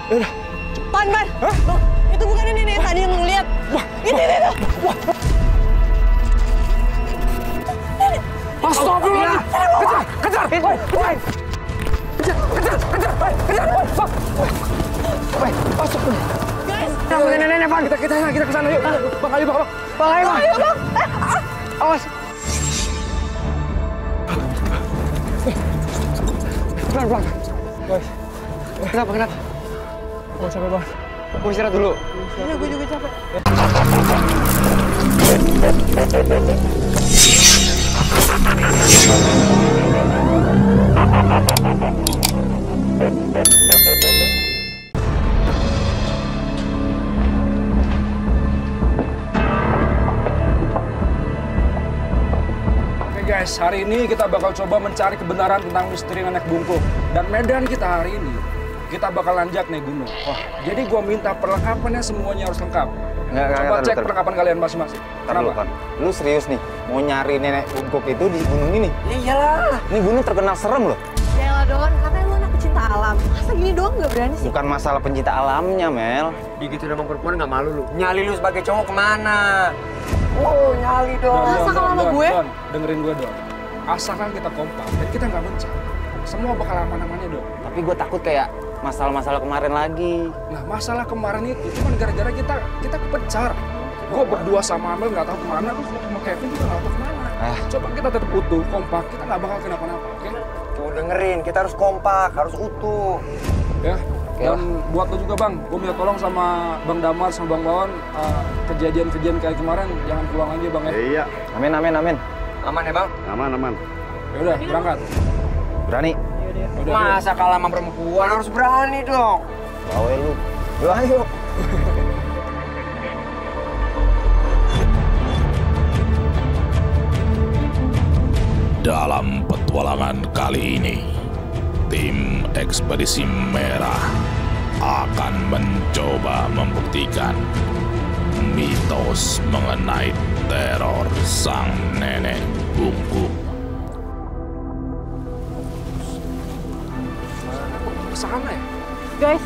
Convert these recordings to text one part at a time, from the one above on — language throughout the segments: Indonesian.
Yaudah. Pan. Hah? Itu bukan ini nih, tadi yang ngeliat. Wah, ini. Wah. Astagfirullah. Kejar. Astagfirullah. Guys. Nenek, Pan. Kita kesana yuk. Bang, ayo, Bang. Ayo, Bang. Awas. Pelan. Guys. Kenapa? Gue capek banget. Gue istirahat dulu. Iya, gue juga capek. Oke guys, hari ini kita bakal coba mencari kebenaran tentang misteri nenek bungkuk. Dan medan kita hari ini, kita bakal nanjak nih gunung. Wah, jadi gua minta perlengkapannya semuanya harus lengkap. Coba cek perlengkapan kalian masing-masing. Kenapa? Lu serius nih, mau nyari nenek bungkuk itu di gunung ini? Ya iyalah. Ini gunung terkenal serem loh. Yalah Don, katanya lu anak pecinta alam. Masa gini doang nggak berani sih? Bukan masalah pencinta alamnya, Mel. Begitu nama perempuan nggak malu lu. Nyali lu sebagai cowok kemana? Oh, nyali dong. Masa kalau sama gue? Don, dengerin gue dong. Asalkan kita kompak dan kita nggak bencar, semua bakal aman-amannya dong. Tapi gue takut kayak masalah-masalah kemarin lagi. Nah, masalah kemarin itu cuma gara-gara kita kepencar. Gue berdua sama Amel nggak tahu kemana, terus sama Kevin juga nggak tahu kemana. Coba kita tetap utuh, kompak, kita nggak bakal kenapa-napa, oke? Tuh dengerin, kita harus kompak, harus utuh. Ya. Dan buat lo juga Bang, gue minta tolong sama Bang Damar sama Bang Bawan, kejadian-kejadian kayak kemarin jangan pulang aja Bang ya. Iya. Amin. Aman ya bang? Aman. Ya udah, berangkat. Berani? Udah, Masa kalah sama perempuan harus berani dong. Bawa lu. Yuk, ayo. Dalam petualangan kali ini, tim Ekspedisi Merah akan mencoba membuktikan mitos mengenai teror sang nenek bungkuk. Kesana ya? Guys,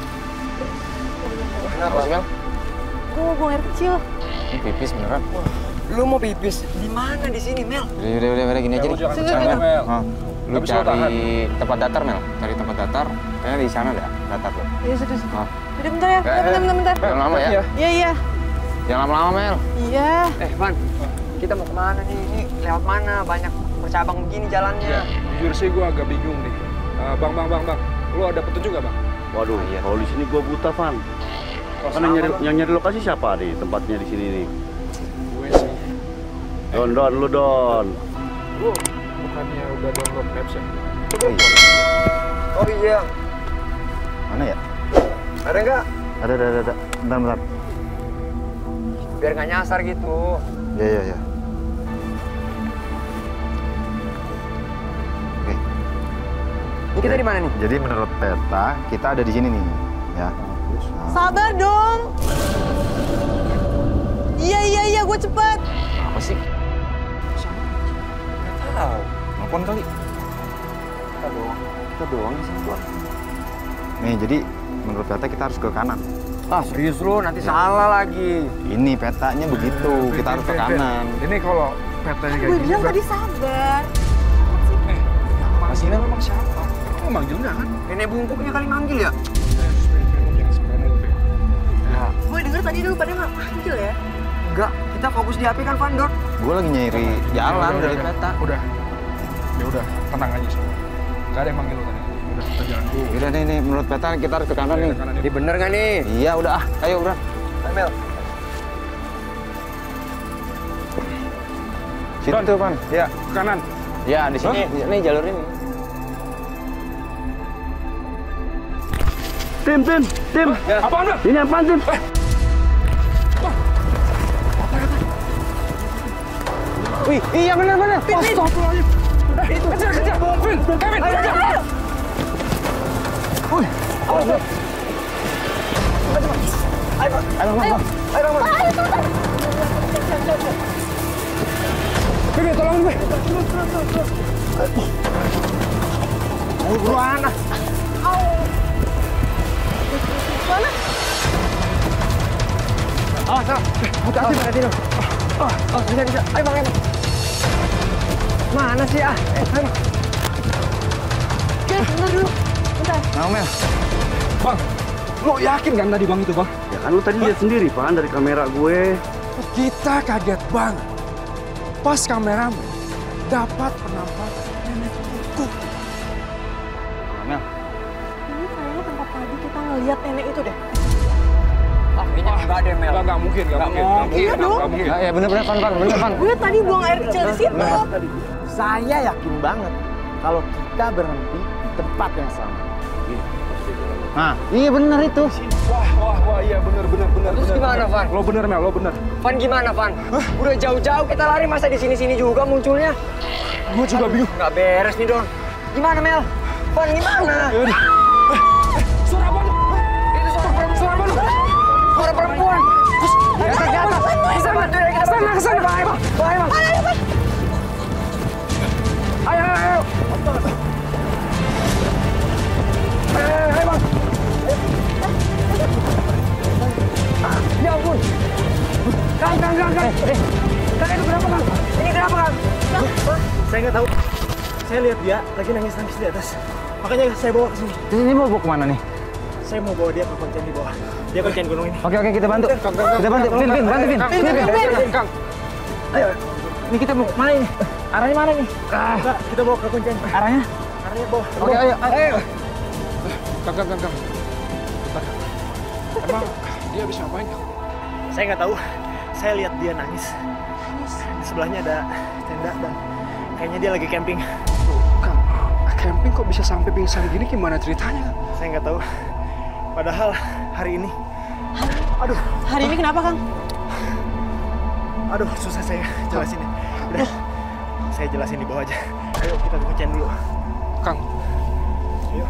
Kenapa sih, Mel? gue mau buang air kecil. Ini pipis beneran. Lu mau pipis? Di mana di sini Mel? Udah gini aja Lu nih. jangan Sini, bercanda, sini. Mel. Lu Habis lo tahan. cari tempat datar, Mel. Cari tempat datar. Kayaknya di sana deh, datar tuh. Iya, sudah. Ah. Udah bentar ya, bentar. Jangan lama ya. Iya. Jangan lama-lama, Mel. Iya. Van, kita mau kemana nih? Ini lewat mana? Banyak bercabang begini jalannya. Ya, jujur sih gue agak bingung nih. Bang. Lu ada petunjuk nggak Bang? Waduh, kalau di sini gua buta, Van. Karena yang nyari lokasi siapa nih tempatnya di sini nih? Gue sih. Don, lu Don. Lu bukannya udah download Maps ya? Oh iya. Mana ya? Ada nggak? Ada. Bentar. Biar nggak nyasar gitu. Iya. Oke. Ini kita di mana nih? Jadi menurut peta, kita ada di sini nih, ya. Sabar dong. Iya, gue cepet. Apa sih? Nggak tahu. Nelfon kali. Kita doang di sini gua. Nih, jadi menurut peta kita harus ke kanan. Ah serius lu, nanti salah lagi. Ini petanya begitu, kita harus ke kanan. Ini kalau petanya kayak Gue gini bilang berarti... tadi sabar. Masih memang siapa? Kok manggil nggak kan? Nenek bungkuknya kali manggil ya? Gue denger tadi dulu pada nggak manggil ya. Enggak, kita fokus di HP kan Vandor. Gue lagi nyari jalan dari peta. Udah. Ya udah, tenang aja semua. Gak ada yang manggil lo tadi. Udah, kita jalan dulu. Udah nih, menurut peta kita harus ke kanan nih. Ini bener nggak nih? Iya, udah ayo bro. Mel. Situ, Pan. Ya. Ke kanan. Ya, di sini. Nih jalur ini. Tim. Apaan Bang? Ini apaan, Tim? Wih, iya benar. Astagfirullahaladzim. Kejar. Kevin, kejar. Ayo. Kevin, tolongin gue. Buruan. Awas, hati-hati Bang, hati-hati. Bisa. Ayo Bang, ayo. Mana sih ah? Ayo Bang. Oke, bentar dulu. Bentar. Mau Mel? Bang, lo yakin kan tadi Bang itu Bang? Ya kan lu tadi lihat sendiri, Pan, dari kamera gue. Kita kaget banget. Pas kameramen dapat penampakan nenek bungkuk. Mel, Ini kayaknya tempat tadi kita ngeliat nenek itu deh. Ini enggak deh, Mel. Nggak mungkin. Iya dong. ya bener-bener Van, bener Van. Gue tadi buang air kecil di situ. Saya yakin banget kalau kita berhenti di tempat yang sama. Nah, iya bener itu. Wah, iya bener. Terus gimana, Van? Lo bener Mel, lo bener. Van gimana, Van? Udah jauh-jauh kita lari, masa di sini-sini juga munculnya? Gue juga bingung. Nggak beres nih, Don. Gimana, Mel? Van, gimana? Suara apa tuh? Itu suara perempuan. Suara perempuan. Bisa bantu ya kita. Kesana, Bang. Ayo, Bang. Ayo. Ayo, Bang. Ya ampun. Kang. Kang, itu kenapa, Kang? Ini kenapa, Kang? Saya nggak tahu. Saya lihat dia lagi nangis-nangis di atas. Makanya saya bawa ke sini. Ini mau bawa kemana nih? Saya mau bawa dia ke konten di bawah. Dia konten gunung ini. Oke, kita bantu. Kita bantu. Vin, bantu Vin. Kang. Ayo. Ini kita mau mana ini? Arahnya mana nih? Enggak, kita bawa ke konten. Arahnya? Arahnya bawah. Oke, ayo. Kang. Bentar. Emang dia bisa ngapain, Kang? Saya nggak tahu. Saya lihat dia nangis. Di sebelahnya ada tenda dan kayaknya dia lagi camping. Kang, camping kok bisa sampai pingsan gini, gimana ceritanya, Kang? Saya nggak tahu. Padahal hari ini, Hari ini kenapa, Kang? aduh susah saya jelasin ya. Udah, saya jelasin di bawah aja. Ayo kita ke kuncian dulu. Kang. Ayo.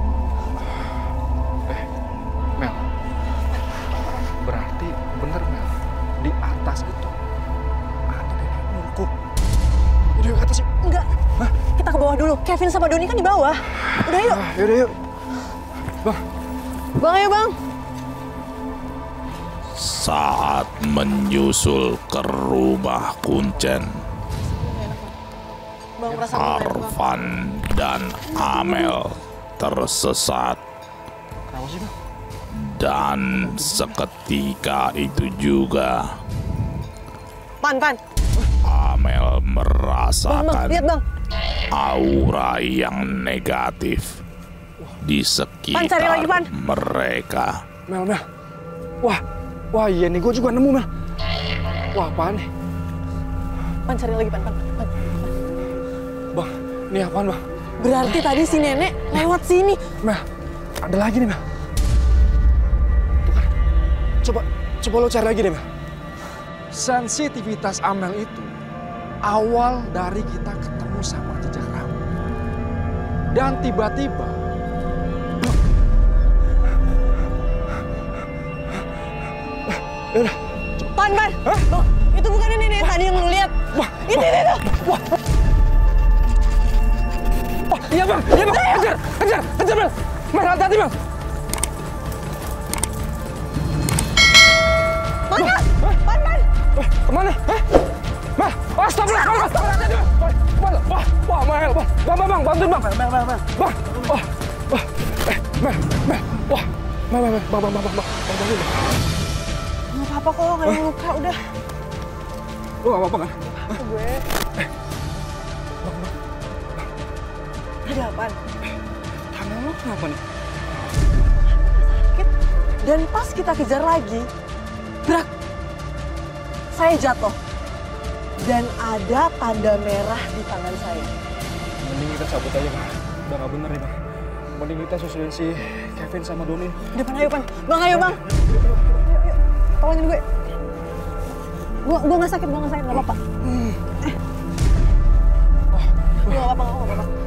Mel. Berarti bener Mel. Di atas itu ada nenek bungkuk. Udah yuk ke atas yuk. Enggak. Kita ke bawah dulu. Kevin sama Doni kan di bawah. Udah yuk. Yaudah yuk. Bang. Bang, ayo Bang. Saat menyusul ke rumah Kuncen, Bang, perasaan gue enak, Bang. Arvan dan Amel tersesat. Kenapa sih, Bang? Dan seketika itu juga Pan. Amel Bang, merasakan lihat Bang. aura yang negatif di Pan, cari sekitar lagi, Pan. mereka. Mel. Wah iya nih, gue juga nemu Mel. Wah apaan nih? Pan, cari lagi Pan. Bang, ini apaan Bang? Berarti tadi si nenek lewat sini. Mel, ada lagi nih Mel. Tuh kan, coba lo cari lagi deh Mel. Sensitivitas Amel itu awal dari kita ketemu sama jejak rambut. Dan tiba-tiba Pan. Bang, itu bukan nenek tadi yang lu lihat. Itu. Oh, iya Bang, kejar Mel. Mel, hati-hati Mel. Mana? Pan. Kemana? Mel, astagfirullah. Wah, Mel. Bang, bantuin Bang. Mel. Bang, Mel. Wah, Mel. Bang, bantuin Bang. Nggak apa-apa kok, nggak ada luka, udah. Lu gak apa-apa kan? Gue. Ada apaan? Tangan lo kenapa nih? Sakit. Dan pas kita kejar lagi, brak, saya jatuh. Dan ada tanda merah di tangan saya. Mending kita cabut aja Bang. Udah gak bener nih Bang. Mending kita susulin si Kevin sama Doni. Depan ayo Pan. Bang, ayo Bang. Yuk. Tolongin gue. Gue nggak sakit, nggak apa-apa. Gue nggak apa-apa.